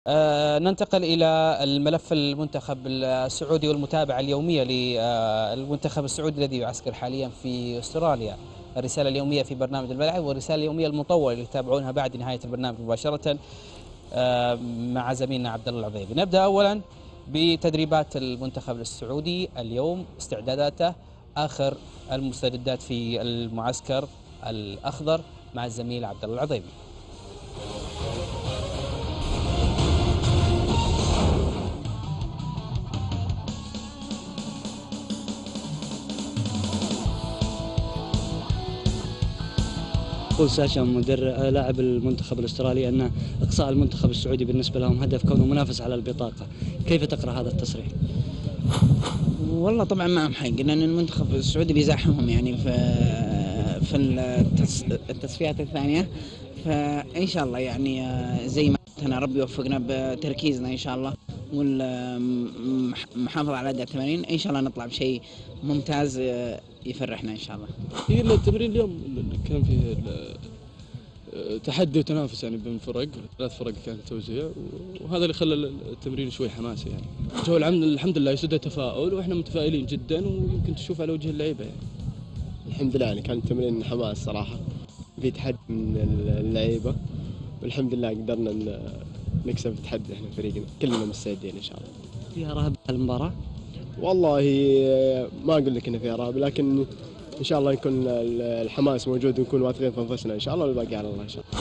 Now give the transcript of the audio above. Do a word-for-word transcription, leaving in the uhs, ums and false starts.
آه، ننتقل إلى الملف المنتخب السعودي والمتابعة اليومية للمنتخب السعودي الذي يعسكر حاليا في أستراليا. الرسالة اليومية في برنامج الملعب والرسالة اليومية المطولة اللي تتابعونها بعد نهاية البرنامج مباشرة آه، مع زميلنا عبد الله العضيبي. نبدأ أولا بتدريبات المنتخب السعودي اليوم، استعداداته، آخر المستجدات في المعسكر الأخضر مع الزميل عبد الله العضيبي. يقول ساشا مدرب لاعب المنتخب الاسترالي ان اقصاء المنتخب السعودي بالنسبه لهم هدف كونه منافس على البطاقه، كيف تقرا هذا التصريح؟ والله طبعا معهم حق، لان المنتخب السعودي بيزاحمهم يعني في في التص- التصفيات الثانيه، فان شاء الله يعني آه، زي ما انا ربي يوفقنا بتركيزنا ان شاء الله والمحافظه على اداء التمارين، ان شاء الله نطلع بشيء ممتاز آه، يفرحنا ان شاء الله. هي التمرين اليوم كان فيه تحدي وتنافس يعني بين فرق، ثلاث فرق كانت توزيع، وهذا اللي خلى التمرين شوي حماسي يعني. جو العمل الحمد لله يسود تفاؤل، واحنا متفائلين جدا، ويمكن تشوف على وجه اللعيبه يعني. الحمد لله يعني كان التمرين حماس صراحه، في تحدي من اللعيبه، والحمد لله قدرنا نكسب التحدي. احنا فريقنا كلنا مستعدين ان شاء الله. فيها رهبه المباراه؟ والله ما اقول لك ان فيها رهبه، لكن ان شاء الله يكون الحماس موجود ونكون واثقين في انفسنا ان شاء الله، والباقي على الله ان شاء الله.